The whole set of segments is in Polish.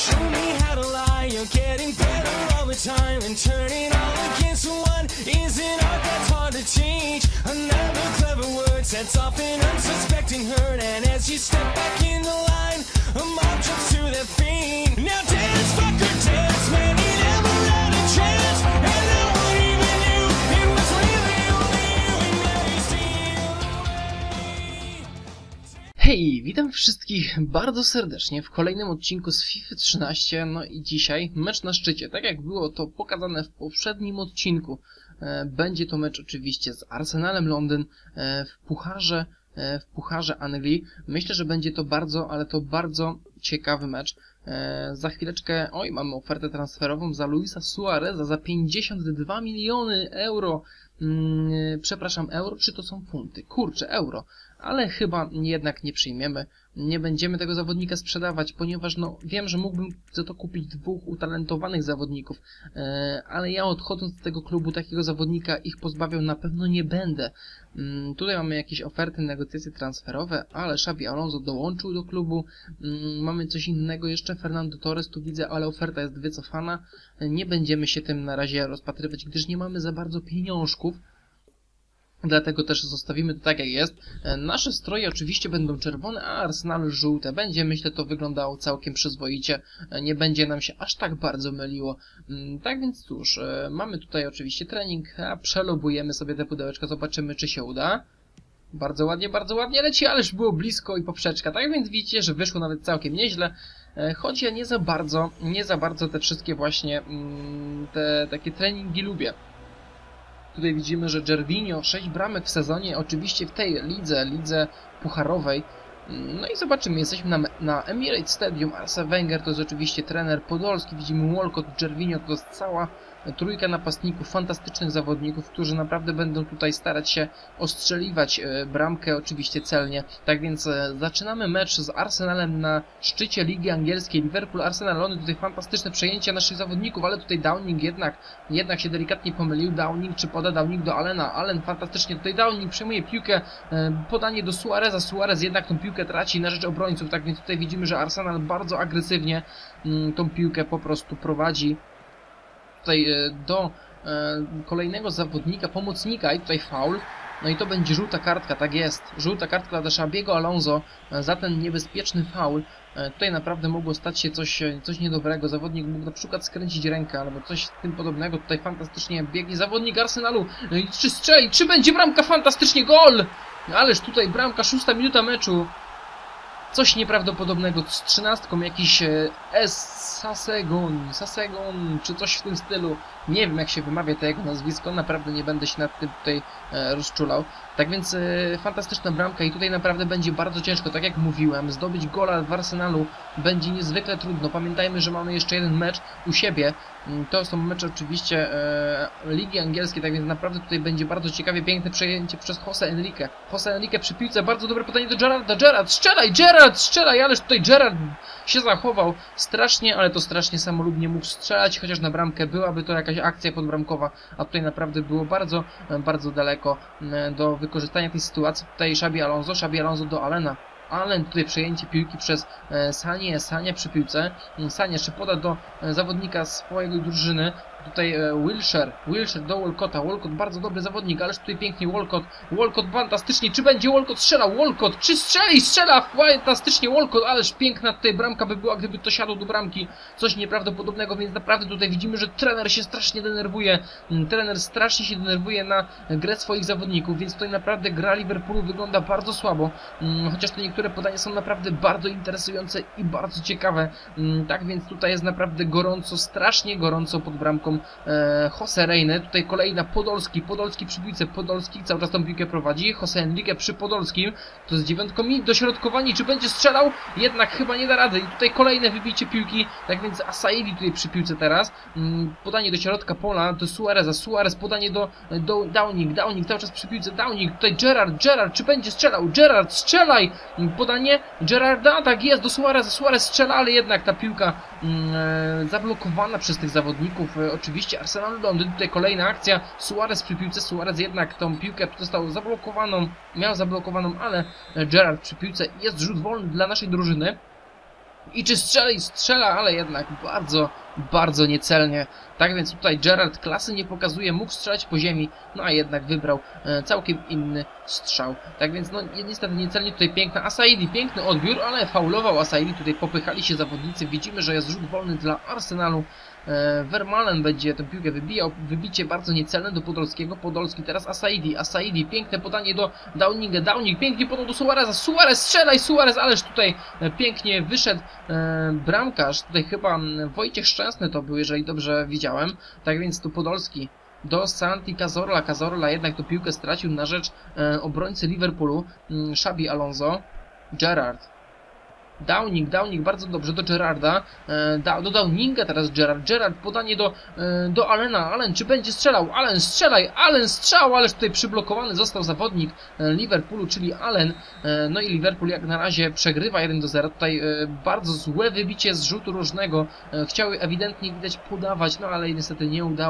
Show me how to lie, you're getting better all the time, and turning all against one isn't art that's hard to change. Another clever word sets off an unsuspecting hurt, and as you step back in the line, a mob jumps to their feet. Now dance, fucker, dance, man, you never had a chance, and no one even knew it was really only you, and now you steal away. Hej, witam wszystkich bardzo serdecznie w kolejnym odcinku z FIFA 13, no i dzisiaj mecz na szczycie. Tak jak było to pokazane w poprzednim odcinku, będzie to mecz oczywiście z Arsenalem Londyn w Pucharze Anglii. Myślę, że będzie to bardzo, ale to bardzo ciekawy mecz. Za chwileczkę, mamy ofertę transferową za Luisa Suareza za 52 miliony euro. Przepraszam, euro, czy to są funty? Kurczę, euro. Ale chyba jednak nie przyjmiemy. Nie będziemy tego zawodnika sprzedawać, ponieważ wiem, że mógłbym za to kupić dwóch utalentowanych zawodników, ale ja odchodząc z tego klubu takiego zawodnika ich pozbawiał na pewno nie będę. Tutaj mamy jakieś oferty, negocjacje transferowe, ale Xabi Alonso dołączył do klubu. Mamy coś innego jeszcze, Fernando Torres tu widzę, ale oferta jest wycofana. Nie będziemy się tym na razie rozpatrywać, gdyż nie mamy za bardzo pieniążków. Dlatego też zostawimy to tak jak jest. Nasze stroje oczywiście będą czerwone, a Arsenal żółte. Będzie, myślę, to wyglądało całkiem przyzwoicie. Nie będzie nam się aż tak bardzo myliło. Tak więc cóż, mamy tutaj oczywiście trening, a przelobujemy sobie te pudełeczka, zobaczymy czy się uda. Bardzo ładnie leci, ależ było blisko i poprzeczka. Tak więc widzicie, że wyszło nawet całkiem nieźle. Choć ja nie za bardzo te wszystkie właśnie te takie treningi lubię. Tutaj widzimy, że Gervinho 6 bramek w sezonie, oczywiście w tej lidze pucharowej. No i zobaczymy, jesteśmy na Emirates Stadium. Arsene Wenger to jest oczywiście trener podolski. Widzimy Walcott, Gervinho, to jest cała trójka napastników, fantastycznych zawodników, którzy naprawdę będą tutaj starać się ostrzeliwać bramkę, oczywiście celnie. Tak więc zaczynamy mecz z Arsenalem na szczycie Ligi Angielskiej. Liverpool, Arsenal, Londyn, tutaj fantastyczne przejęcia naszych zawodników, ale tutaj Downing jednak się delikatnie pomylił. Downing, czy poda Downing do Allena? Allen fantastycznie, tutaj Downing przejmuje piłkę, podanie do Suareza. Suarez jednak tą piłkę traci na rzecz obrońców, tak więc tutaj widzimy, że Arsenal bardzo agresywnie tą piłkę po prostu prowadzi tutaj do kolejnego zawodnika, pomocnika i tutaj faul. No i to będzie żółta kartka, tak jest. Żółta kartka dla Xabiego Alonso za ten niebezpieczny faul. Tutaj naprawdę mogło stać się coś niedobrego. Zawodnik mógł na przykład skręcić rękę albo coś tym podobnego. Tutaj fantastycznie biegnie zawodnik Arsenalu. No i czy strzeli, czy będzie bramka? Fantastycznie, gol! Ależ tutaj bramka, 6. minuta meczu. Coś nieprawdopodobnego z 13, jakiś Sasegon, czy coś w tym stylu. Nie wiem jak się wymawia to jego nazwisko, naprawdę nie będę się nad tym tutaj rozczulał. Tak więc fantastyczna bramka i tutaj naprawdę będzie bardzo ciężko, tak jak mówiłem, zdobyć gola w Arsenalu będzie niezwykle trudno. Pamiętajmy, że mamy jeszcze jeden mecz u siebie. To są mecze oczywiście Ligi Angielskiej, tak więc naprawdę tutaj będzie bardzo ciekawie. Piękne przejęcie przez Jose Enrique. Jose Enrique przy piłce, bardzo dobre podanie do Gerrarda. Gerrard, strzelaj, ależ tutaj Gerrard się zachował strasznie, ale to strasznie samolubnie mógł strzelać, chociaż na bramkę byłaby to jakaś akcja podbramkowa, a tutaj naprawdę było bardzo daleko do wykorzystania tej sytuacji. Tutaj Xabi Alonso do Allena. Allen tutaj przejęcie piłki przez Sanie przy piłce. Sanie jeszcze poda do zawodnika swojej drużyny. Tutaj Wilshere do Walcotta. Walcott bardzo dobry zawodnik, ależ tutaj pięknie Walcott fantastycznie. Czy będzie Walcott strzelał? Walcott, czy strzela fantastycznie Walcott, ależ piękna tutaj bramka by była, gdyby to siadło do bramki. Coś nieprawdopodobnego, więc naprawdę tutaj widzimy, że trener się strasznie denerwuje. Trener strasznie się denerwuje na grę swoich zawodników, więc tutaj naprawdę gra Liverpoolu wygląda bardzo słabo. Chociaż te niektóre podania są naprawdę bardzo interesujące i bardzo ciekawe. Tak więc tutaj jest naprawdę gorąco, strasznie gorąco pod bramką Jose Reina. Tutaj kolejna Podolski przy piłce, Podolski cały czas tą piłkę prowadzi, Jose Enrique przy Podolskim, to z 9 minut dośrodkowanie, czy będzie strzelał? Jednak chyba nie da rady i tutaj kolejne wybicie piłki, tak więc Asaidi tutaj przy piłce teraz, podanie do środka pola, do Suarez podanie do Downing cały czas przy piłce, Downing, tutaj Gerrard, czy będzie strzelał? Gerrard, strzelaj! Podanie Gerrarda, tak jest, do Suarez strzela, ale jednak ta piłka zablokowana przez tych zawodników, oczywiście Arsenal Londyn. Tutaj kolejna akcja, Suarez przy piłce, Suarez jednak tą piłkę został miał zablokowaną, ale Gerrard przy piłce, jest rzut wolny dla naszej drużyny. I czy strzeli? Strzela, ale jednak bardzo, bardzo niecelnie. Tak więc tutaj Gerrard klasy nie pokazuje, mógł strzelać po ziemi, no a jednak wybrał całkiem inny strzał. Tak więc no niestety niecelnie tutaj piękna Asaidi, piękny odbiór, ale faulował Asaidi, tutaj popychali się zawodnicy. Widzimy, że jest rzut wolny dla Arsenalu. Vermaelen będzie tę piłkę wybijał, wybicie bardzo niecelne do Podolskiego, Podolski teraz Asaidi, piękne podanie do Downinga, Downing pięknie podał do Suareza, Suarez strzelaj, Suarez, ależ tutaj pięknie wyszedł bramkarz, tutaj chyba Wojciech Szczęsny to był, jeżeli dobrze widziałem, tak więc tu Podolski do Santi Cazorla, Cazorla jednak tę piłkę stracił na rzecz obrońcy Liverpoolu, Xabi Alonso, Gerrard. Downing bardzo dobrze do Gerrarda, do Downinga teraz Gerrard podanie do Allena, Allen czy będzie strzelał, Allen strzelaj, Allen strzał, ależ tutaj przyblokowany został zawodnik Liverpoolu, czyli Allen, no i Liverpool jak na razie przegrywa 1-0, tutaj bardzo złe wybicie z rzutu rożnego, chciały ewidentnie widać podawać, no ale niestety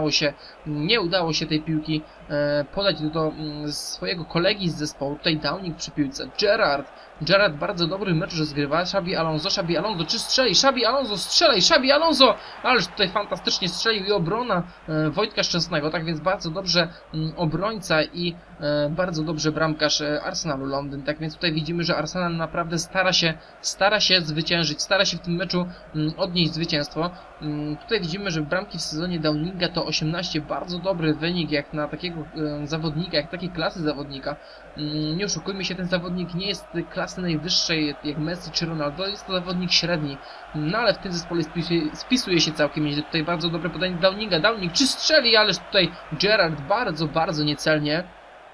nie udało się tej piłki podać do swojego kolegi z zespołu, tutaj Downing przy piłce, Gerrard bardzo dobry mecz rozgrywa, Xabi Alonso, czy strzeli? Xabi Alonso, strzelaj, Xabi Alonso! Ależ tutaj fantastycznie strzelił i obrona Wojtka Szczęsnego, tak więc bardzo dobrze obrońca i bardzo dobrze bramkarz Arsenalu Londyn, tak więc tutaj widzimy, że Arsenal naprawdę stara się zwyciężyć, stara się w tym meczu odnieść zwycięstwo. Tutaj widzimy, że bramki w sezonie Downinga to 18, bardzo dobry wynik jak na takiego zawodnika, jak takiej klasy zawodnika. Nie oszukujmy się, ten zawodnik nie jest klasy najwyższej jak Messi czy Ronaldo, jest to zawodnik średni, no ale w tym zespole spisuje się całkiem nieźle. Tutaj bardzo dobre podanie Downinga, Downing czy strzeli, ależ tutaj Gerrard bardzo niecelnie.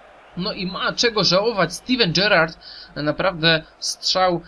No i ma czego żałować Steven Gerrard, naprawdę strzał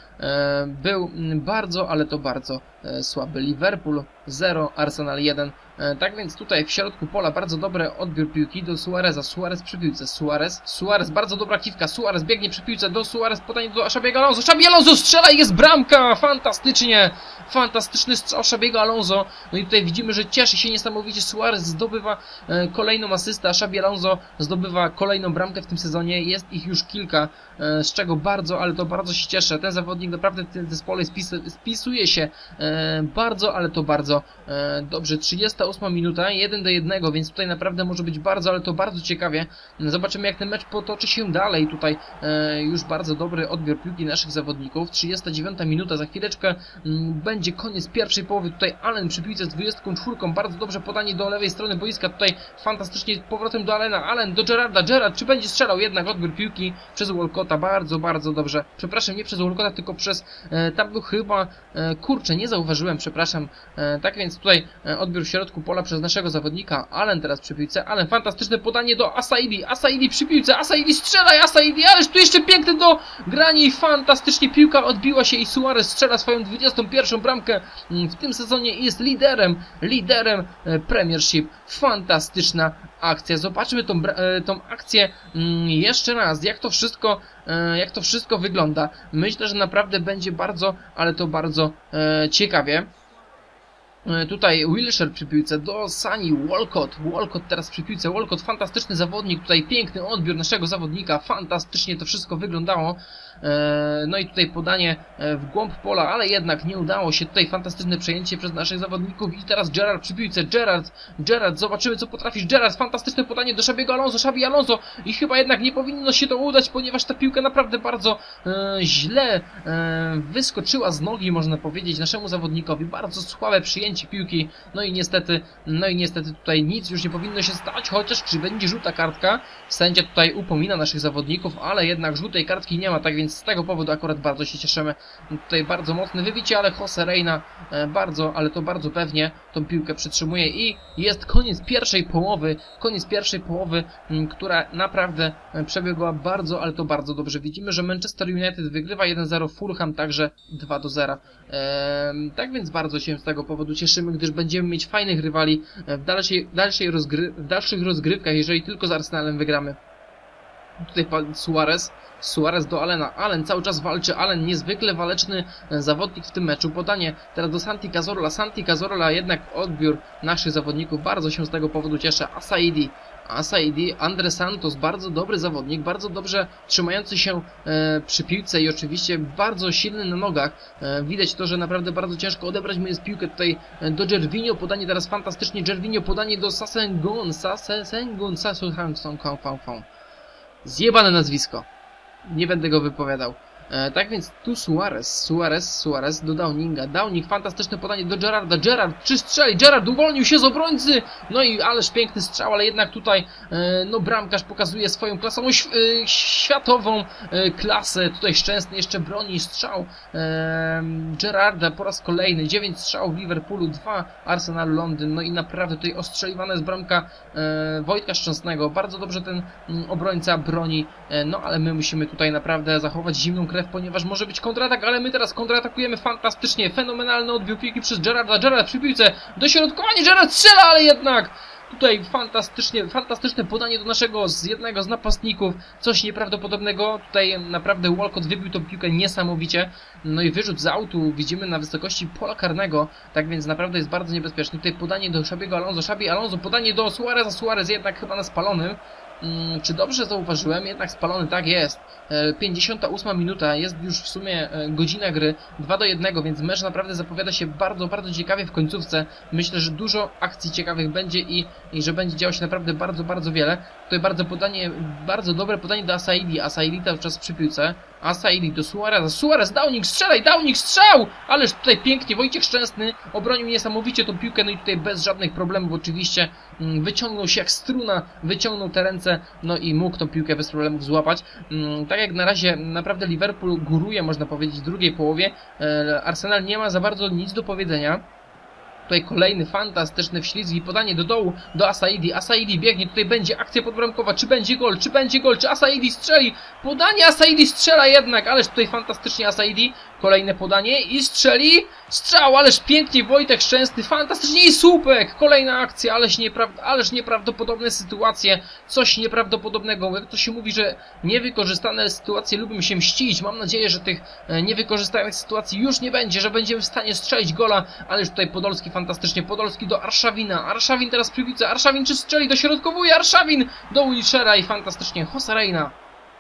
był bardzo, ale to bardzo słaby. Liverpool 0, Arsenal 1. Tak więc tutaj w środku pola bardzo dobry odbiór piłki do Suareza. Suarez przy piłce. Suarez, bardzo dobra kiwka. Suarez biegnie przy piłce do Suarez, podanie do Xabiego Alonso. Xabi Alonso strzela i jest bramka! Fantastycznie! Fantastyczny strzał Xabiego Alonso. No i tutaj widzimy, że cieszy się niesamowicie. Suarez zdobywa kolejną asystę, a Xabi Alonso zdobywa kolejną bramkę w tym sezonie. Jest ich już kilka, z czego bardzo, ale to bardzo się cieszę. Ten zawodnik naprawdę w tym zespole spisuje się bardzo, ale to bardzo dobrze. 38 minuta, 1-1, więc tutaj naprawdę może być bardzo, ale to bardzo ciekawie. Zobaczymy, jak ten mecz potoczy się dalej. Tutaj już bardzo dobry odbiór piłki naszych zawodników. 39 minuta, za chwileczkę będzie koniec pierwszej połowy. Tutaj Allen przy piłce z 24, bardzo dobrze podanie do lewej strony boiska. Tutaj fantastycznie powrotem do Allena, Allen do Gerrarda, Gerrard czy będzie strzelał? Jednak odbiór piłki przez Walcotta, bardzo dobrze. Przepraszam, nie przez Walcotta, tylko przez, tam był chyba, kurczę, nie zauważyłem, przepraszam. Tak więc tutaj odbiór w środku pola przez naszego zawodnika, Allen teraz przy piłce, Allen, fantastyczne podanie do Asaidi przy piłce, Asaidi strzelaj, Asaidi, ależ tu jeszcze piękny do grani, fantastycznie piłka odbiła się i Suarez strzela swoją 21. bramkę w tym sezonie i jest liderem Premiership. Fantastyczna akcja. Zobaczmy tą akcję jeszcze raz, jak to wszystko wygląda. Myślę, że naprawdę będzie bardzo, ale to bardzo ciekawie. Tutaj Wilshere przy piłce do Sani, Walcott teraz przy piłce, Walcott fantastyczny zawodnik, tutaj piękny odbiór naszego zawodnika, fantastycznie to wszystko wyglądało. No i tutaj podanie w głąb pola, ale jednak nie udało się, tutaj fantastyczne przejęcie przez naszych zawodników i teraz Gerrard przy piłce, Gerrard, zobaczymy co potrafisz, Gerrard, fantastyczne podanie do Xabi Alonso i chyba jednak nie powinno się to udać, ponieważ ta piłka naprawdę bardzo źle wyskoczyła z nogi, można powiedzieć, naszemu zawodnikowi, bardzo słabe przyjęcie piłki, no i niestety tutaj nic już nie powinno się stać, chociaż czy będzie żółta kartka, sędzia tutaj upomina naszych zawodników, ale jednak żółtej kartki nie ma, tak więc z tego powodu akurat bardzo się cieszymy. Tutaj bardzo mocne wybicie, ale Jose Reina ale to bardzo pewnie tą piłkę przytrzymuje i jest koniec pierwszej połowy, która naprawdę przebiegła bardzo, ale to bardzo dobrze. Widzimy, że Manchester United wygrywa 1-0, Fulham także 2-0. Tak więc bardzo się z tego powodu cieszymy, gdyż będziemy mieć fajnych rywali w dalszych rozgrywkach, jeżeli tylko z Arsenalem wygramy. Tutaj pan Suarez, Suarez do Allena. Allen cały czas walczy. Allen niezwykle waleczny zawodnik w tym meczu. Podanie teraz do Santi Cazorla. Santi Cazorla jednak odbiór naszych zawodników. Bardzo się z tego powodu cieszę. Asaidi, Andre Santos, bardzo dobry zawodnik, bardzo dobrze trzymający się przy piłce i oczywiście bardzo silny na nogach. Widać to, że naprawdę bardzo ciężko odebrać mu jest piłkę tutaj do Gervinho. Podanie teraz fantastycznie. Gervinho podanie do Sasengun. Zjebane nazwisko. Nie będę go wypowiadał. Tak więc tu Suarez do Downinga. Downing, fantastyczne podanie do Gerrarda. Gerrard, czy strzeli? Gerrard uwolnił się z obrońcy. No i ależ piękny strzał, ale jednak tutaj no bramkarz pokazuje swoją klasową, światową klasę. Tutaj Szczęsny jeszcze broni strzał Gerrarda po raz kolejny. 9 strzałów w Liverpoolu, 2 Arsenalu Londyn. No i naprawdę tutaj ostrzeliwana jest bramka Wojtka Szczęsnego. Bardzo dobrze ten obrońca broni. No ale my musimy tutaj naprawdę zachować zimną krew, ponieważ może być kontratak, ale my teraz kontratakujemy fantastycznie. Fenomenalny odbiór piłki przez Gerrarda. Gerrard przy piłce, dośrodkowanie, Gerrard strzela, ale jednak tutaj fantastyczne podanie do jednego z napastników. Coś nieprawdopodobnego. Tutaj naprawdę Walcott wybił tą piłkę niesamowicie. No i wyrzut z autu widzimy na wysokości pola karnego. Tak więc naprawdę jest bardzo niebezpieczny. Tutaj podanie do Xabiego Alonso. Xabi Alonso, podanie do Suareza. Suarez jednak chyba na spalonym. Czy dobrze zauważyłem? Jednak spalony, tak jest. 58 minuta, jest już w sumie godzina gry, 2-1, więc mecz naprawdę zapowiada się bardzo, bardzo ciekawie w końcówce. Myślę, że dużo akcji ciekawych będzie i że będzie działo się naprawdę bardzo, bardzo wiele. Tutaj bardzo dobre podanie do Asaidi. Asaidi cały czas przy piłce. Asaidi do Suareza. Suarez, Downing, strzelaj! Downing, strzał! Ależ tutaj pięknie, Wojciech Szczęsny obronił niesamowicie tą piłkę, no i tutaj bez żadnych problemów oczywiście wyciągnął się jak struna, wyciągnął te ręce, no i mógł tą piłkę bez problemów złapać. Tak jak na razie naprawdę Liverpool góruje, można powiedzieć, w drugiej połowie. Arsenal nie ma za bardzo nic do powiedzenia. Tutaj kolejny fantastyczny wślizg i podanie do dołu do Asaidi. Asaidi biegnie, tutaj będzie akcja podbramkowa. Czy będzie gol? Czy będzie gol? Czy Asaidi strzeli? Podanie, Asaidi strzela jednak, ależ tutaj fantastycznie Asaidi. Kolejne podanie i strzeli. Strzał, ależ pięknie Wojtek Szczęsny, fantastycznie i słupek. Kolejna akcja, ależ nieprawdopodobne sytuacje. Coś nieprawdopodobnego. Jak to się mówi, że niewykorzystane sytuacje lubią się mścić. Mam nadzieję, że tych niewykorzystanych sytuacji już nie będzie, że będziemy w stanie strzelić gola. Ależ tutaj Podolski fantastycznie. Podolski do Arszawina. Arszawin teraz przy piłce. Arszawin czy strzeli? Dośrodkowuje Arszawin do Wilshera i fantastycznie Jose Reina.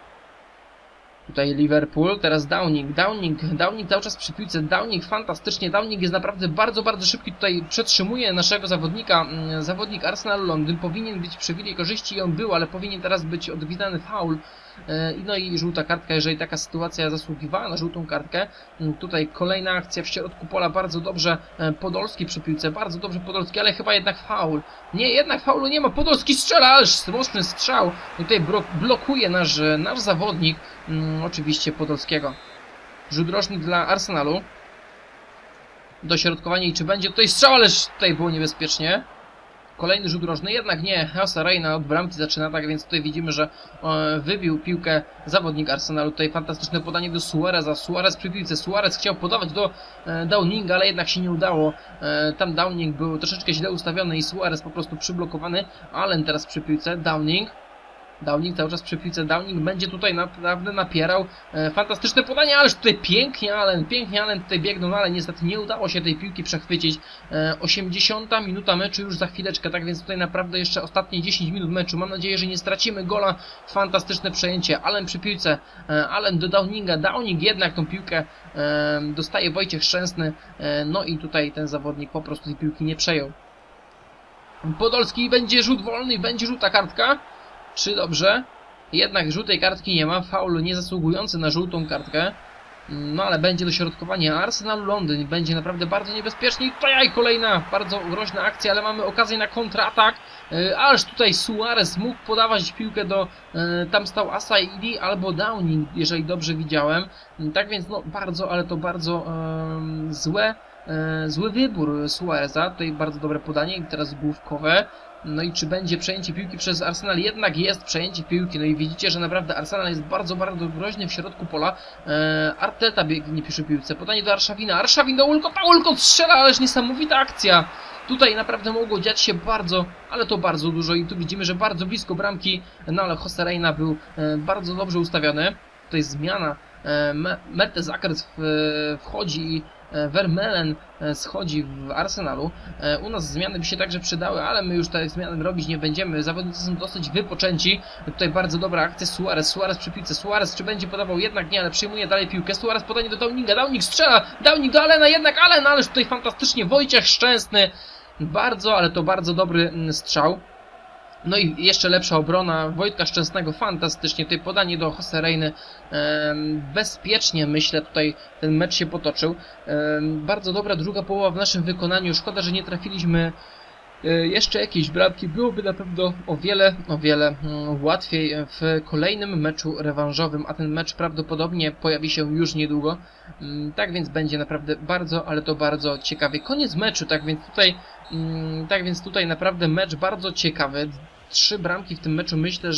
Tutaj Liverpool, teraz Downing cały czas przy piłce, Downing fantastycznie, Downing jest naprawdę bardzo, bardzo szybki, tutaj przetrzymuje naszego zawodnika, zawodnik Arsenalu Londyn, powinien być przy chwili korzyści i on był, ale powinien teraz być odgwizdany faul, no i żółta kartka, jeżeli taka sytuacja zasługiwała na żółtą kartkę. Tutaj kolejna akcja w środku pola, bardzo dobrze Podolski przy piłce, bardzo dobrze Podolski, ale chyba jednak faul. Nie, jednak faulu nie ma, Podolski strzela, ależ mocny strzał. Tutaj blokuje nasz zawodnik, oczywiście Podolskiego. Rzut roczny dla Arsenalu. Dośrodkowanie i czy będzie tutaj strzał, ależ tutaj było niebezpiecznie. Kolejny rzut rożny, jednak nie, Jose Reina od bramki zaczyna, tak więc tutaj widzimy, że wybił piłkę zawodnik Arsenalu. Tutaj fantastyczne podanie do Suareza, Suarez przy piłce, Suarez chciał podawać do Downinga, ale jednak się nie udało. Tam Downing był troszeczkę źle ustawiony i Suarez po prostu przyblokowany. Allen teraz przy piłce, Downing cały czas przy piłce, Downing będzie tutaj naprawdę napierał. Fantastyczne podanie, ależ tutaj pięknie Allen tutaj biegną, no ale niestety nie udało się tej piłki przechwycić. 80 minuta meczu już za chwileczkę, tak więc tutaj naprawdę jeszcze ostatnie 10 minut meczu. Mam nadzieję, że nie stracimy gola. Fantastyczne przejęcie, Allen przy piłce, Allen do Downinga, Downing jednak tą piłkę dostaje Wojciech Szczęsny, no i tutaj ten zawodnik po prostu tej piłki nie przejął. Podolski, będzie rzut wolny, będzie żółta kartka. Czy dobrze? Jednak żółtej kartki nie ma, faul nie zasługujący na żółtą kartkę. No ale będzie dośrodkowanie Arsenalu Londyn, będzie naprawdę bardzo niebezpiecznie. I tutaj kolejna bardzo groźna akcja, ale mamy okazję na kontratak. Ależ tutaj Suarez mógł podawać piłkę do... tam stał Asaidi albo Downing, jeżeli dobrze widziałem. Tak więc no bardzo, ale to bardzo zły wybór Suareza. Tutaj bardzo dobre podanie i teraz główkowe. No i czy będzie przejęcie piłki przez Arsenal? Jednak jest przejęcie piłki. No i widzicie, że naprawdę Arsenal jest bardzo, bardzo groźny w środku pola. Arteta biegnie przy piłce. Podanie do Arszawina. Arszawin do Walcotta. Walcott strzela, ależ niesamowita akcja. Tutaj naprawdę mogło dziać się bardzo, ale to bardzo dużo. I tu widzimy, że bardzo blisko bramki. No ale Jose Reina był bardzo dobrze ustawiony. tutaj zmiana. Mertesacker wchodzi i Vermeulen schodzi w Arsenalu. U nas zmiany by się także przydały, ale my już te zmiany robić nie będziemy. Zawodnicy są dosyć wypoczęci. Tutaj bardzo dobra akcja Suarez przy piłce. Suarez czy będzie podawał? Jednak nie, ale przyjmuje dalej piłkę. Suarez podanie do Downinga. Downing strzela. Downing do Allena, jednak Allen, ależ tutaj fantastycznie Wojciech Szczęsny. Bardzo, ale to bardzo dobry strzał. No i jeszcze lepsza obrona Wojtka Szczęsnego, fantastycznie, tutaj podanie do Jose Reyny, bezpiecznie myślę tutaj ten mecz się potoczył, bardzo dobra druga połowa w naszym wykonaniu, szkoda, że nie trafiliśmy jeszcze jakieś bramki, byłoby na pewno o wiele łatwiej w kolejnym meczu rewanżowym, a ten mecz prawdopodobnie pojawi się już niedługo, tak więc będzie naprawdę bardzo, ale to bardzo ciekawie. Koniec meczu, tak więc tutaj naprawdę mecz bardzo ciekawy. 3 bramki w tym meczu, myślę,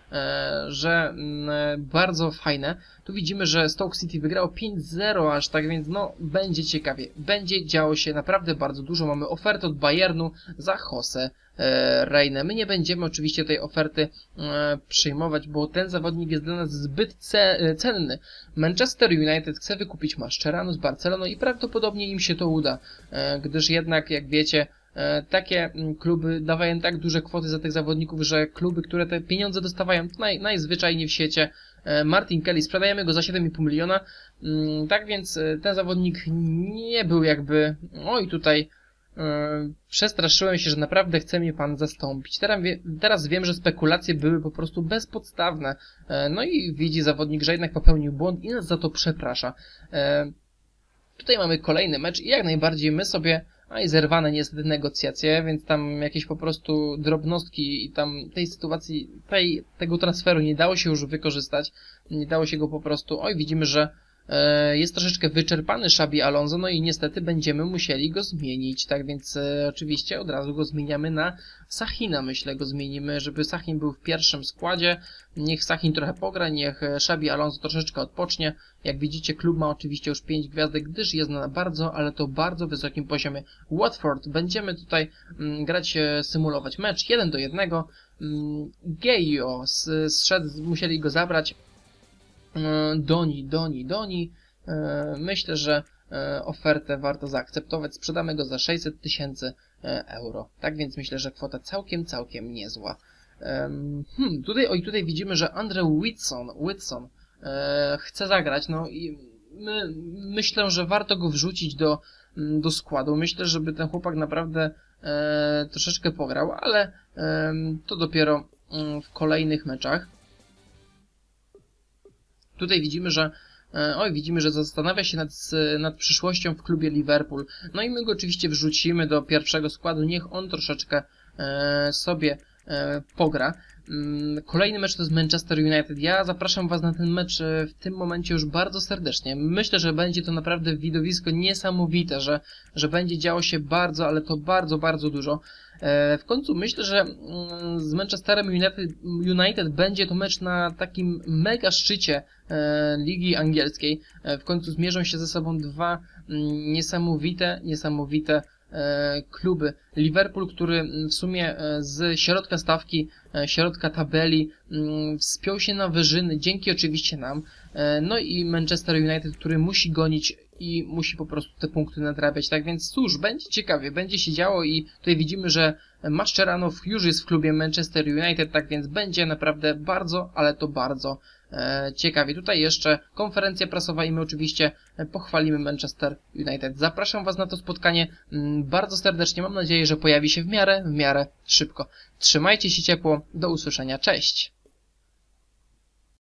że bardzo fajne. Tu widzimy, że Stoke City wygrało 5-0 aż, tak więc no będzie ciekawie. Będzie działo się naprawdę bardzo dużo. Mamy ofertę od Bayernu za Jose Reynę. My nie będziemy oczywiście tej oferty przyjmować, bo ten zawodnik jest dla nas zbyt cenny. Manchester United chce wykupić Mascherano z Barceloną i prawdopodobnie im się to uda, gdyż jednak, jak wiecie, takie kluby dawają tak duże kwoty za tych zawodników, że kluby, które te pieniądze dostawają najzwyczajniej w świecie. Martin Kelly, sprzedajemy go za 7,5 miliona. Tak więc ten zawodnik nie był jakby... Oj, tutaj przestraszyłem się, że naprawdę chce mnie pan zastąpić. Teraz wiem, że spekulacje były po prostu bezpodstawne. No i widzi zawodnik, że jednak popełnił błąd i nas za to przeprasza. Tutaj mamy kolejny mecz i jak najbardziej my sobie... i zerwane niestety negocjacje, więc tam jakieś po prostu drobnostki i tam tej sytuacji, tego transferu nie dało się już wykorzystać, nie dało się go po prostu, widzimy, że jest troszeczkę wyczerpany Xabi Alonso, no i niestety będziemy musieli go zmienić, tak więc oczywiście od razu go zmieniamy na Sachina, myślę, go zmienimy, żeby Sachin był w pierwszym składzie, niech Sachin trochę pogra, niech Xabi Alonso troszeczkę odpocznie. Jak widzicie, klub ma oczywiście już 5 gwiazdek, gdyż jest na bardzo, ale to bardzo wysokim poziomie. Watford, będziemy tutaj grać, symulować mecz 1-1. Gejo zszedł, musieli go zabrać. Doni. Myślę, że ofertę warto zaakceptować. Sprzedamy go za 600 000 euro. Tak więc myślę, że kwota całkiem niezła. Tutaj widzimy, że Andrew Whitson chce zagrać. No i myślę, że warto go wrzucić do składu. Myślę, żeby ten chłopak naprawdę troszeczkę pograł, ale to dopiero w kolejnych meczach. Tutaj widzimy, że zastanawia się nad przyszłością w klubie Liverpool. No i my go oczywiście wrzucimy do pierwszego składu, niech on troszeczkę sobie pogra. Kolejny mecz to jest Manchester United. Ja zapraszam Was na ten mecz w tym momencie już bardzo serdecznie. Myślę, że będzie to naprawdę widowisko niesamowite, że będzie działo się bardzo, ale to bardzo dużo. W końcu myślę, że z Manchesterem United będzie to mecz na takim mega szczycie Ligi Angielskiej. W końcu zmierzą się ze sobą dwa niesamowite kluby. Liverpool, który w sumie z środka stawki, środka tabeli wspiął się na wyżyny, dzięki oczywiście nam. No i Manchester United, który musi gonić i musi po prostu te punkty nadrabiać. Tak więc cóż, będzie ciekawie, będzie się działo i tutaj widzimy, że Mascherano już jest w klubie Manchester United, tak więc będzie naprawdę bardzo, ale to bardzo ciekawie. Tutaj jeszcze konferencja prasowa i my oczywiście pochwalimy Manchester United. Zapraszam Was na to spotkanie bardzo serdecznie. Mam nadzieję, że pojawi się w miarę szybko. Trzymajcie się ciepło. Do usłyszenia. Cześć!